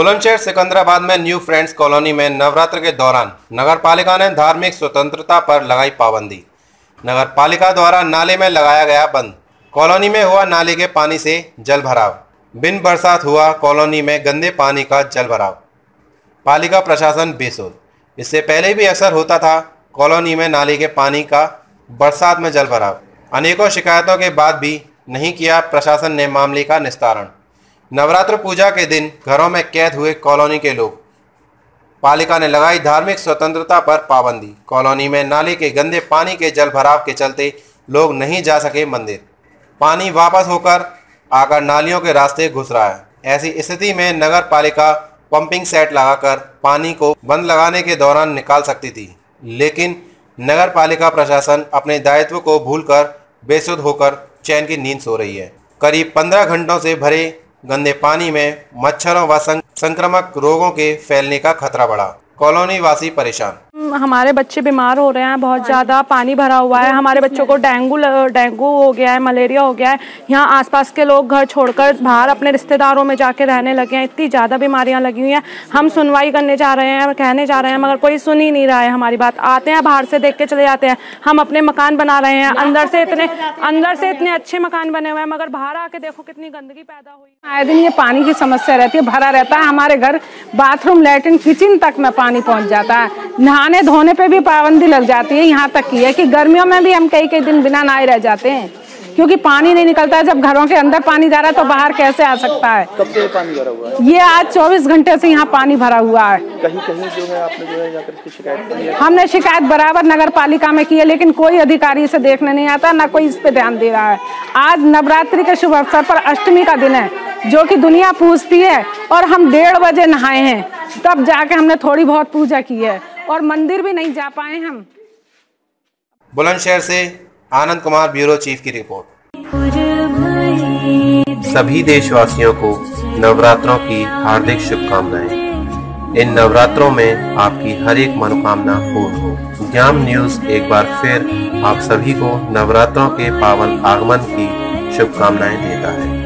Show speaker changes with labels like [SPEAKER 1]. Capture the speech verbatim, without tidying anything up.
[SPEAKER 1] बुलंदशहर सिकंदराबाद में new friends colony में नवरात्र के दौरान नगर पालिका ने धार्मिक स्वतंत्रता पर लगाई पाबंदी। नगर पालिका द्वारा नाले में लगाया गया बंद। कॉलोनी में हुआ नाले के पानी से जल भराव। बिन बरसात हुआ कॉलोनी में गंदे पानी का जल भराव। पालिका प्रशासन बेसुध। इससे पहले भी अक्सर होता था कॉलोनी में नाले के पानी का बरसात में जल भराव। अनेकों शिकायतों के बाद भी नहीं किया प्रशासन ने मामले का निस्तारण। नवरात्र पूजा के दिन घरों में कैद हुए कॉलोनी के लोग। पालिका ने लगाई धार्मिक स्वतंत्रता पर पाबंदी। कॉलोनी में नाले के गंदे पानी के जल भराव के चलते लोग नहीं जा सके मंदिर। पानी वापस होकर आकर नालियों के रास्ते घुस रहा है। ऐसी स्थिति में नगर पालिका पंपिंग सेट लगाकर पानी को बंद लगाने के दौरान निकाल सकती थी, लेकिन नगर पालिका प्रशासन अपने दायित्व को भूलकर बेसुध होकर चैन की नींद सो रही है। करीब पंद्रह घंटों से भरे गंदे पानी में मच्छरों व संक्रामक रोगों के फैलने का खतरा बढ़ा। कॉलोनी वासी परेशान।
[SPEAKER 2] हमारे बच्चे बीमार हो रहे हैं, बहुत ज़्यादा पानी भरा हुआ है। हमारे बच्चों को डेंगू डेंगू हो गया है, मलेरिया हो गया है। यहाँ आसपास के लोग घर छोड़कर बाहर अपने रिश्तेदारों में जाके रहने लगे हैं। इतनी ज़्यादा बीमारियाँ लगी हुई हैं। हम सुनवाई करने जा रहे हैं, कहने जा रहे हैं, मगर कोई सुन ही नहीं रहा है हमारी बात। आते हैं बाहर से देख के चले जाते हैं। हम अपने मकान बना रहे हैं, अंदर से इतने अंदर से इतने अच्छे मकान बने हुए हैं, मगर बाहर आके देखो कितनी गंदगी पैदा हुई।
[SPEAKER 3] आए दिन ये पानी की समस्या रहती है, भरा रहता है। हमारे घर बाथरूम, लैट्रिन, किचन तक में पानी पहुँच जाता है। नहाने धोने पे भी पाबंदी लग जाती है। यहाँ तक की है कि गर्मियों में भी हम कई कई दिन बिना नहाए रह जाते हैं, क्योंकि पानी नहीं निकलता है। जब घरों के अंदर पानी जा रहा है तो बाहर कैसे आ सकता है।
[SPEAKER 4] कब से पानी भरा हुआ है?
[SPEAKER 3] ये आज चौबीस घंटे से यहाँ पानी भरा हुआ है।
[SPEAKER 4] कहीं कहीं जो है आपने जो है जाकर शिकायत की है?
[SPEAKER 3] हमने शिकायत बराबर नगर पालिका में की है, लेकिन कोई अधिकारी इसे देखने नहीं आता, ना कोई इस पे ध्यान दे रहा है। आज नवरात्रि के शुभ अवसर पर अष्टमी का दिन है, जो कि दुनिया पूजती है, और हम डेढ़ बजे नहाए हैं, तब जाके हमने थोड़ी बहुत पूजा की है, और मंदिर भी नहीं जा पाए हम।
[SPEAKER 1] बुलंदशहर से आनंद कुमार, ब्यूरो चीफ की रिपोर्ट। सभी देशवासियों को नवरात्रों की हार्दिक शुभकामनाएं। इन नवरात्रों में आपकी हर एक मनोकामना पूर्ण हो। ज्ञान न्यूज एक बार फिर आप सभी को नवरात्रों के पावन आगमन की शुभकामनाएं देता है।